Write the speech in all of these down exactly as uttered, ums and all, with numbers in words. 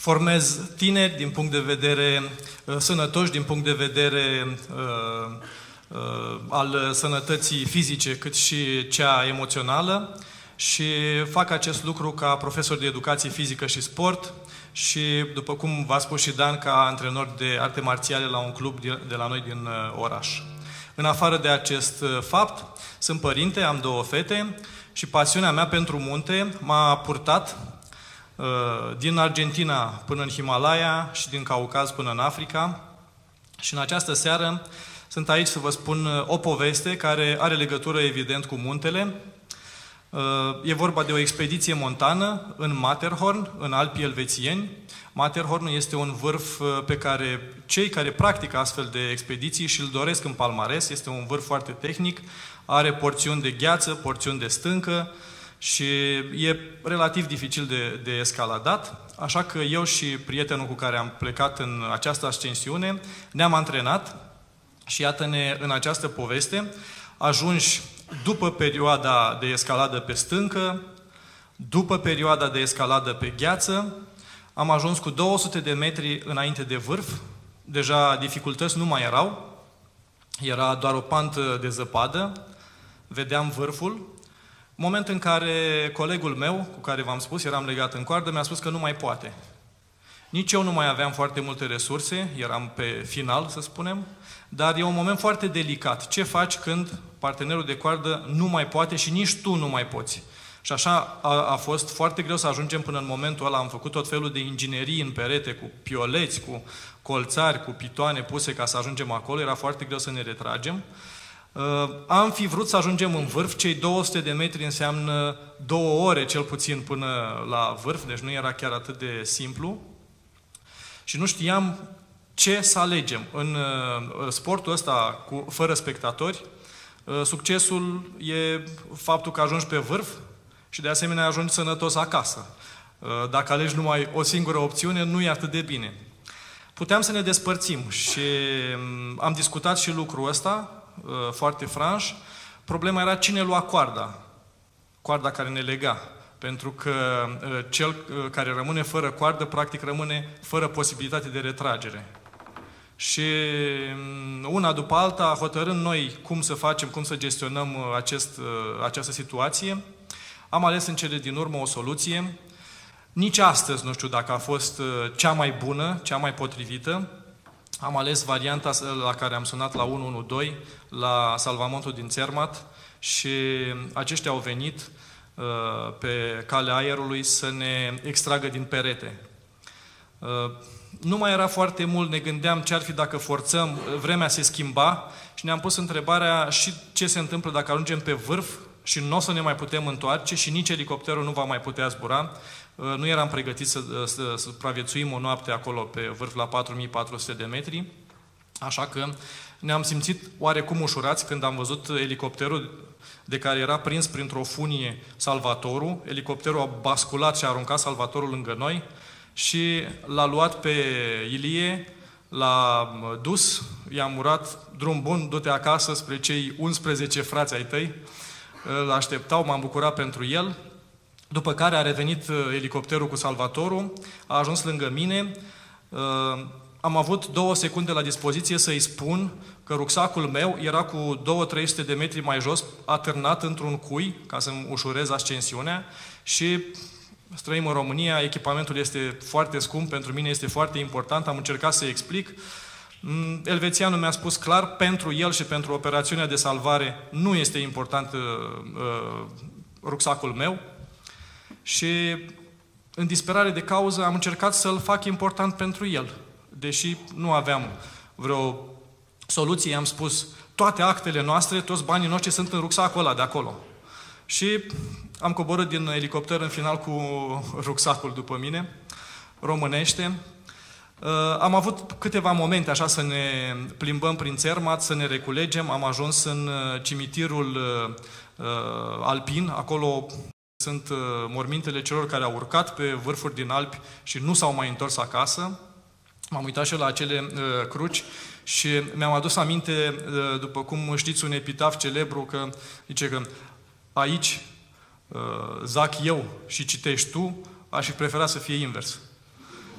formez tineri din punct de vedere uh, sănătoși, din punct de vedere uh, uh, al sănătății fizice, cât și cea emoțională, și fac acest lucru ca profesor de educație fizică și sport și, după cum v-a spus și Dan, ca antrenor de arte marțiale la un club de la noi din uh, oraș. În afară de acest uh, fapt, sunt părinte, am două fete și pasiunea mea pentru munte m-a purtat uh, din Argentina până în Himalaya și din Caucaz până în Africa. Și în această seară sunt aici să vă spun uh, o poveste care are legătură evident cu muntele. Uh, e vorba de o expediție montană în Matterhorn, în Alpii Elvețieni. Matterhorn este un vârf pe care cei care practică astfel de expediții și îl doresc în palmares. Este un vârf foarte tehnic, are porțiuni de gheață, porțiuni de stâncă și e relativ dificil de, de escaladat. Așa că eu și prietenul cu care am plecat în această ascensiune ne-am antrenat și iată-ne în această poveste, ajungi după perioada de escaladă pe stâncă, după perioada de escaladă pe gheață, am ajuns cu două sute de metri înainte de vârf. Deja dificultăți nu mai erau. Era doar o pantă de zăpadă. Vedeam vârful. Moment în care colegul meu, cu care v-am spus, eram legat în coardă, mi-a spus că nu mai poate. Nici eu nu mai aveam foarte multe resurse, eram pe final, să spunem, dar e un moment foarte delicat. Ce faci când partenerul de coardă nu mai poate și nici tu nu mai poți? Și așa a, a fost foarte greu să ajungem până în momentul ăla. Am făcut tot felul de inginerii în perete, cu pioleți, cu colțari, cu pitoane puse ca să ajungem acolo. Era foarte greu să ne retragem. Uh, am fi vrut să ajungem în vârf. Cei două sute de metri înseamnă două ore cel puțin până la vârf, deci nu era chiar atât de simplu. Și nu știam ce să alegem. În uh, sportul ăsta, cu, fără spectatori, uh, succesul e faptul că ajungi pe vârf și de asemenea ajungi sănătos acasă. Dacă alegi numai o singură opțiune, nu e atât de bine. Puteam să ne despărțim și am discutat și lucrul ăsta foarte franș. Problema era cine lua coarda, coarda care ne lega. Pentru că cel care rămâne fără coardă, practic rămâne fără posibilitate de retragere. Și una după alta, hotărând noi cum să facem, cum să gestionăm acest, această situație, am ales în cele din urmă o soluție. Nici astăzi nu știu dacă a fost cea mai bună, cea mai potrivită. Am ales varianta la care am sunat la unu unu doi, la salvamentul din Zermatt, și aceștia au venit uh, pe calea aerului să ne extragă din perete. Uh, nu mai era foarte mult, ne gândeam ce ar fi dacă forțăm, vremea se schimba și ne-am pus întrebarea și ce se întâmplă dacă ajungem pe vârf și nu o să ne mai putem întoarce și nici elicopterul nu va mai putea zbura. Nu eram pregătiți să, să, să supraviețuim o noapte acolo pe vârf la patru mii patru sute de metri, așa că ne-am simțit oarecum ușurați când am văzut elicopterul de care era prins printr-o funie salvatorul. Elicopterul a basculat și a aruncat salvatorul lângă noi și l-a luat pe Ilie, l-a dus, i-am urat, drum bun, du-te acasă spre cei unsprezece frați ai tăi. Îl așteptau, m-am bucurat pentru el, după care a revenit elicopterul cu salvatorul, a ajuns lângă mine, am avut două secunde la dispoziție să-i spun că rucsacul meu era cu două trei sute de metri mai jos, atârnat într-un cui, ca să-mi ușurez ascensiunea, și trăim în România, echipamentul este foarte scump, pentru mine este foarte important, am încercat să-i explic. Elvețianul mi-a spus clar, pentru el și pentru operațiunea de salvare nu este important uh, uh, rucsacul meu și în disperare de cauză am încercat să-l fac important pentru el. Deși nu aveam vreo soluție, i-am spus toate actele noastre, toți banii noștri sunt în rucsacul ăla de acolo. Și am coborât din elicopter în final cu rucsacul după mine, românește. Uh, am avut câteva momente așa să ne plimbăm prin Zermatt, să ne reculegem. Am ajuns în uh, cimitirul uh, alpin, acolo sunt uh, mormintele celor care au urcat pe vârfuri din Alpi și nu s-au mai întors acasă. M-am uitat și la acele uh, cruci și mi-am adus aminte, uh, după cum știți, un epitaf celebru, că zice că aici uh, zac eu și citești tu, aș fi preferat să fie invers.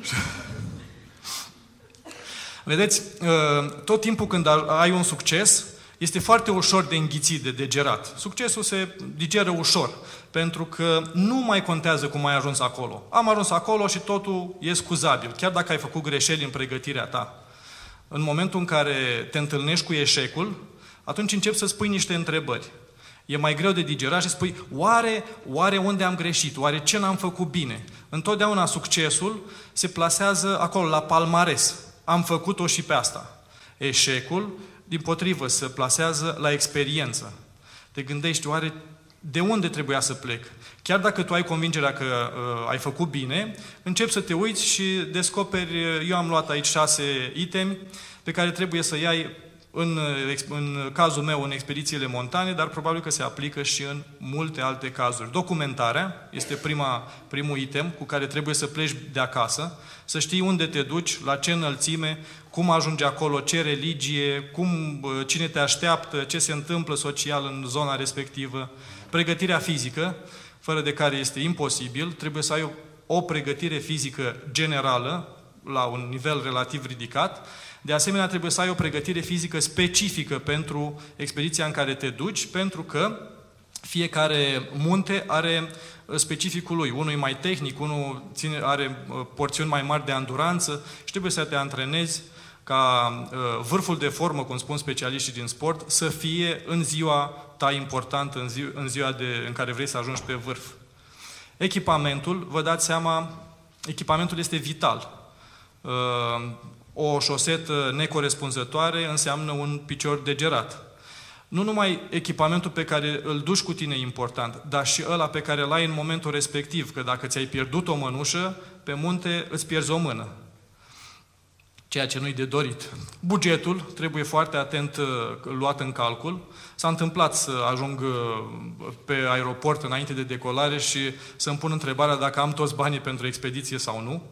Vedeți, tot timpul când ai un succes, este foarte ușor de înghițit, de digerat. Succesul se digeră ușor, pentru că nu mai contează cum ai ajuns acolo. Am ajuns acolo și totul e scuzabil, chiar dacă ai făcut greșeli în pregătirea ta. În momentul în care te întâlnești cu eșecul, atunci începi să spui niște întrebări. E mai greu de digerat și spui, oare, oare unde am greșit? Oare ce n-am făcut bine? Întotdeauna succesul se plasează acolo, la palmares. Am făcut-o și pe asta. Eșecul, dimpotrivă, se plasează la experiență. Te gândești, oare de unde trebuia să plec? Chiar dacă tu ai convingerea că uh, ai făcut bine, începi să te uiți și descoperi, eu am luat aici șase itemi pe care trebuie să iai în, în cazul meu în expedițiile montane, dar probabil că se aplică și în multe alte cazuri. Documentarea este prima, primul item cu care trebuie să pleci de acasă, să știi unde te duci, la ce înălțime, cum ajungi acolo, ce religie, cum, cine te așteaptă, ce se întâmplă social în zona respectivă. Pregătirea fizică, fără de care este imposibil, trebuie să ai o, o pregătire fizică generală, la un nivel relativ ridicat. De asemenea, trebuie să ai o pregătire fizică specifică pentru expediția în care te duci, pentru că fiecare munte are specificul lui. Unul e mai tehnic, unul ține, are porțiuni mai mari de anduranță și trebuie să te antrenezi ca uh, vârful de formă, cum spun specialiștii din sport, să fie în ziua ta importantă, în, zi, în ziua de, în care vrei să ajungi pe vârf. Echipamentul, vă dați seama, echipamentul este vital. Uh, o șosetă necorespunzătoare înseamnă un picior degerat. Nu numai echipamentul pe care îl duci cu tine e important, dar și ăla pe care îl ai în momentul respectiv, că dacă ți-ai pierdut o mănușă, pe munte îți pierzi o mână. Ceea ce nu-i de dorit. Bugetul trebuie foarte atent uh, luat în calcul. S-a întâmplat să ajung uh, pe aeroport înainte de decolare și să-mi pun întrebarea dacă am toți banii pentru expediție sau nu.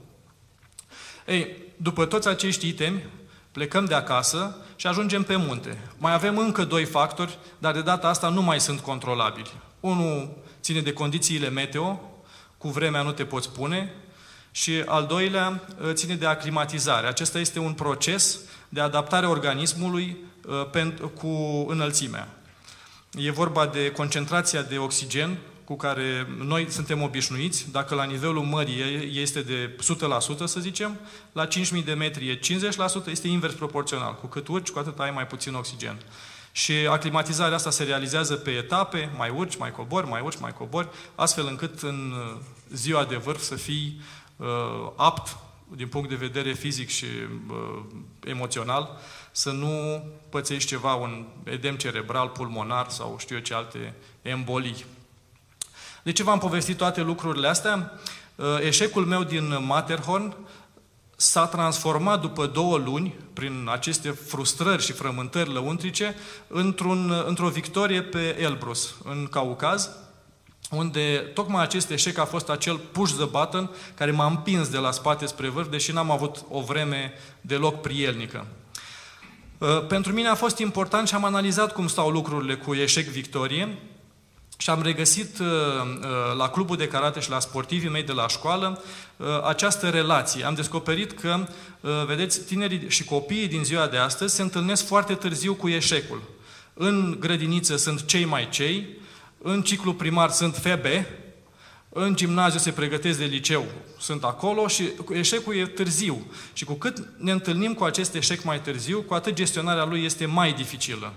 Ei, după toți acești itemi, plecăm de acasă și ajungem pe munte. Mai avem încă doi factori, dar de data asta nu mai sunt controlabili. Unul ține de condițiile meteo, cu vremea nu te poți pune, și al doilea ține de aclimatizare. Acesta este un proces de adaptare a organismului cu înălțimea. E vorba de concentrația de oxigen cu care noi suntem obișnuiți. Dacă la nivelul mării este de o sută la sută, să zicem, la cinci mii de metri e cincizeci la sută, este invers proporțional. Cu cât urci, cu atât ai mai puțin oxigen. Și aclimatizarea asta se realizează pe etape, mai urci, mai cobori, mai urci, mai cobori, astfel încât în ziua de vârf să fii uh, apt, din punct de vedere fizic și uh, emoțional, să nu pățești ceva, un edem cerebral, pulmonar sau știu eu ce alte embolii. De ce v-am povestit toate lucrurile astea? Eșecul meu din Matterhorn s-a transformat după două luni, prin aceste frustrări și frământări lăuntrice, într-un, într-o victorie pe Elbrus, în Caucaz, unde tocmai acest eșec a fost acel push the button care m-a împins de la spate spre vârf, deși n-am avut o vreme deloc prielnică. Pentru mine a fost important și am analizat cum stau lucrurile cu eșec-victorie și am regăsit la clubul de karate și la sportivii mei de la școală această relație. Am descoperit că, vedeți, tinerii și copiii din ziua de astăzi se întâlnesc foarte târziu cu eșecul. În grădiniță sunt cei mai cei, în ciclu primar sunt febe, în gimnaziu se pregătesc de liceu, sunt acolo și eșecul e târziu. Și cu cât ne întâlnim cu acest eșec mai târziu, cu atât gestionarea lui este mai dificilă.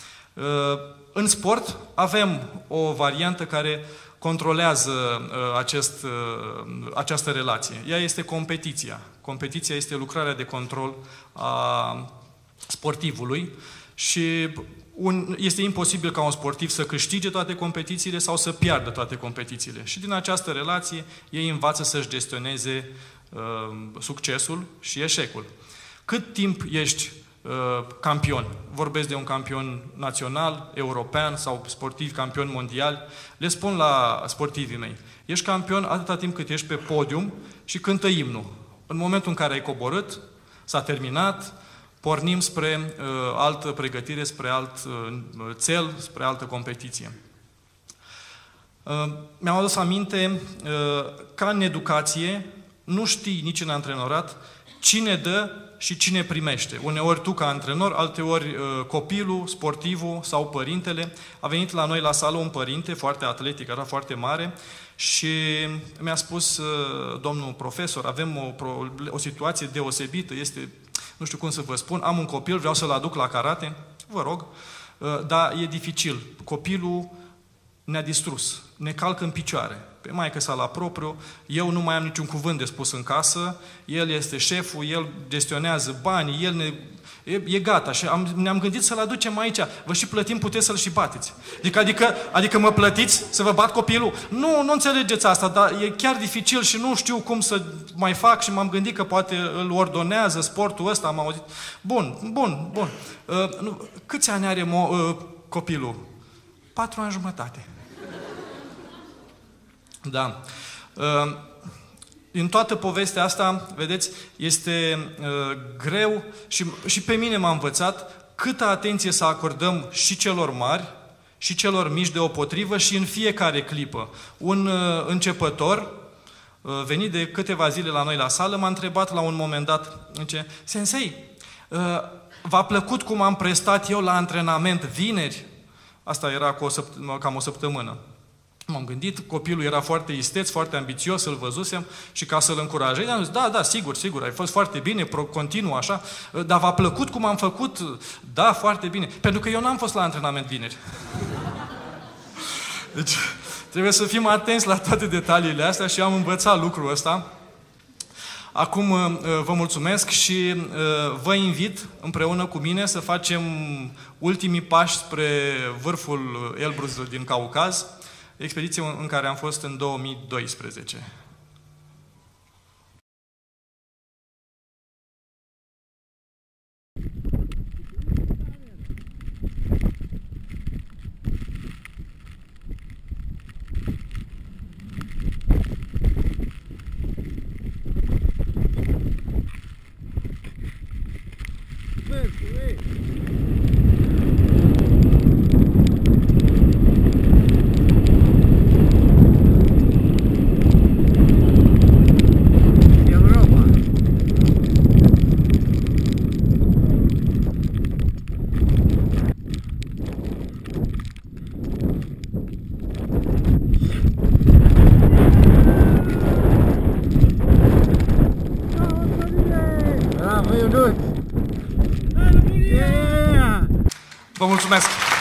În sport avem o variantă care controlează acest, această relație. Ea este competiția. Competiția este lucrarea de control a sportivului și un, este imposibil ca un sportiv să câștige toate competițiile sau să piardă toate competițiile. Și din această relație ei învață să-și gestioneze uh, succesul și eșecul. Cât timp ești uh, campion? Vorbesc de un campion național, european sau sportivi campioni mondiali. Le spun la sportivii mei, ești campion atâta timp cât ești pe podium și cântă imnul. În momentul în care ai coborât, s-a terminat, pornim spre uh, altă pregătire, spre alt uh, cel, spre altă competiție. Uh, mi-am adus aminte, uh, ca în educație, nu știi nici în antrenorat cine dă și cine primește. Uneori tu ca antrenor, alteori copilul, sportivul sau părintele. A venit la noi la sală un părinte foarte atletic, era foarte mare și mi-a spus, domnul profesor, avem o, o situație deosebită, este, nu știu cum să vă spun, am un copil, vreau să-l aduc la karate, vă rog, dar e dificil. Copilul ne-a distrus, ne calcă în picioare. Pe maică-sa la propriu, eu nu mai am niciun cuvânt de spus în casă, el este șeful, el gestionează banii, el ne... E, e gata și am, ne-am gândit să-l aducem aici. Vă și plătim, puteți să-l și bateți. Adică, adică, adică mă plătiți să vă bat copilul? Nu, nu înțelegeți asta, dar e chiar dificil și nu știu cum să mai fac și m-am gândit că poate îl ordonează sportul ăsta, am auzit. Bun, bun, bun. Uh, nu, câți ani are mo, uh, copilul? Patru ani jumătate. Da. Uh, În toată povestea asta, vedeți, este uh, greu și, și pe mine m-a învățat câtă atenție să acordăm și celor mari, și celor mici deopotrivă și în fiecare clipă. Un uh, începător, uh, venit de câteva zile la noi la sală, m-a întrebat la un moment dat, zice, Sensei, uh, v-a plăcut cum am prestat eu la antrenament vineri? Asta era cu o săpt- cam o săptămână. M-am gândit, copilul era foarte isteț, foarte ambițios, îl văzusem și ca să-l încurajez, am zis, da, da, sigur, sigur, ai fost foarte bine, continuu așa, dar v-a plăcut cum am făcut? Da, foarte bine. Pentru că eu n-am fost la antrenament vineri. Deci, trebuie să fim atenți la toate detaliile astea și am învățat lucrul ăsta. Acum vă mulțumesc și vă invit împreună cu mine să facem ultimii pași spre vârful Elbrus din Caucaz, expediție în care am fost în două mii doisprezece. Vă mulțumesc!